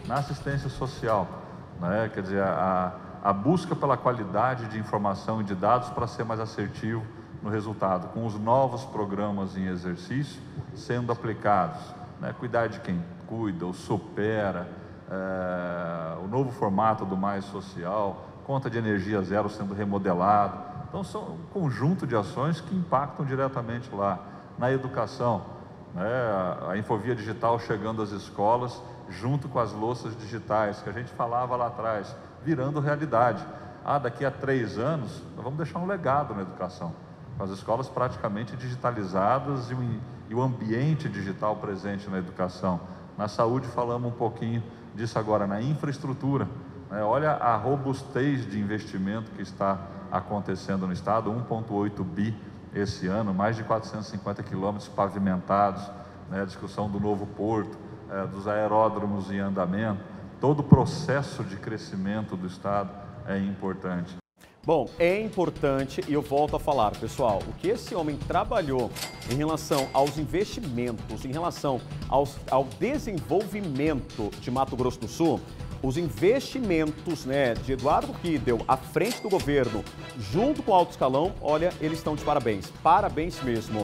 na assistência social, né? Quer dizer, a busca pela qualidade de informação e de dados para ser mais assertivo no resultado, com os novos programas em exercício sendo aplicados, né? Cuidar de quem cuida, o Supera, o novo formato do Mais Social, conta de energia zero sendo remodelado. Então, são um conjunto de ações que impactam diretamente lá. Na educação, né? A Infovia Digital chegando às escolas, junto com as louças digitais, que a gente falava lá atrás, virando realidade. Daqui a 3 anos, nós vamos deixar um legado na educação, com as escolas praticamente digitalizadas e o ambiente digital presente na educação. Na saúde, falamos um pouquinho disso agora, na infraestrutura, né? Olha a robustez de investimento que está acontecendo no estado, 1,8 bi esse ano, mais de 450 quilômetros pavimentados, né? A discussão do novo porto, dos aeródromos em andamento, todo o processo de crescimento do estado é importante. Bom, é importante e eu volto a falar, pessoal, o que esse homem trabalhou em relação aos investimentos, em relação ao desenvolvimento de Mato Grosso do Sul, os investimentos, né, de Eduardo Riedel à frente do governo, junto com o alto escalão, olha, eles estão de parabéns. Parabéns mesmo.